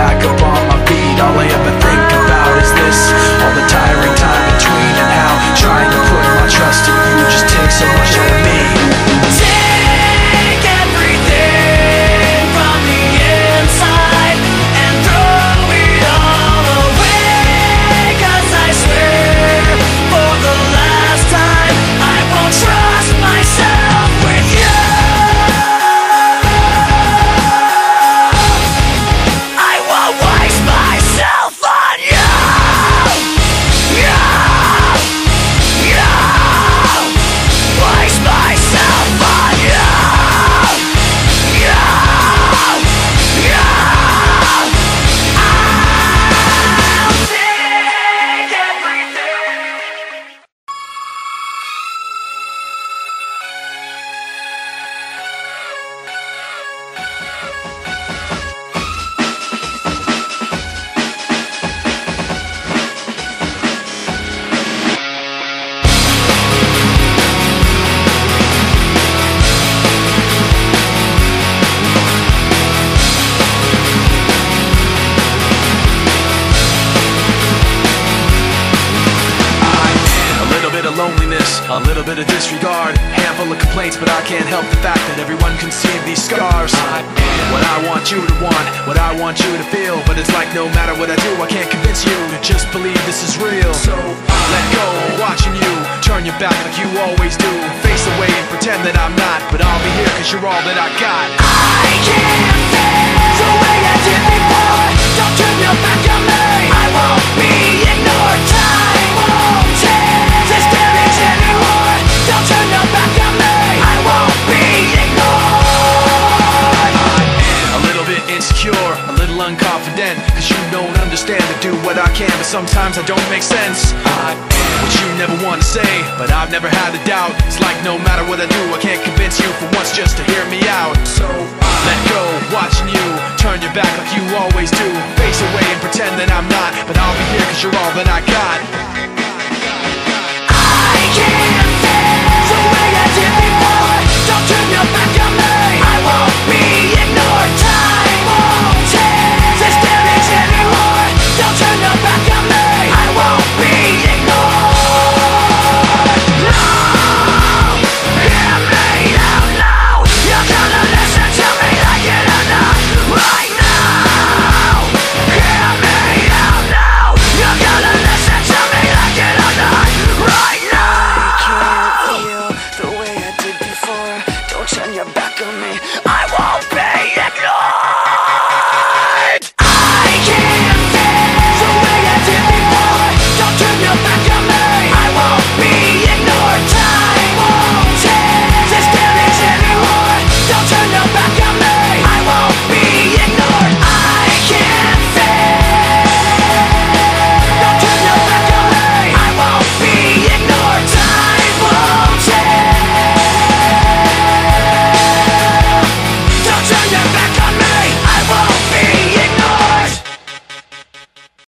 back up on my feet. All I ever think about is this, all the tiring time between, and how trying to put my trust in you just takes so much out of me. Take everything from the inside and throw it all away, 'cause I swear for the last time I won't trust myself with you. I won't waste myself on you. Waste myself on you. I'll take everything. Loneliness, a little bit of disregard, handful of complaints, but I can't help the fact that everyone can see these scars. I am what I want you to want, what I want you to feel, but it's like no matter what I do, I can't convince you to just believe this is real. So let go, watching you turn your back like you always do, face away and pretend that I'm not, but I'll be here 'cause you're all that I got. I can't feel the way I did before. Don't turn your back on me. I won't be ignored. Time won't change this damage anymore. Don't turn your back on me. I won't be ignored. A little bit insecure, a little unconfident, 'cause you don't understand to do what I can, but sometimes I don't make sense. I am what you never want to say, but I've never had a doubt. It's like no matter what I do, I can't convince you for once just to hear me out. So let go, watching you turn your back like you always do, face away and pretend that I'm not, but I'll be here 'cause you're all that I got.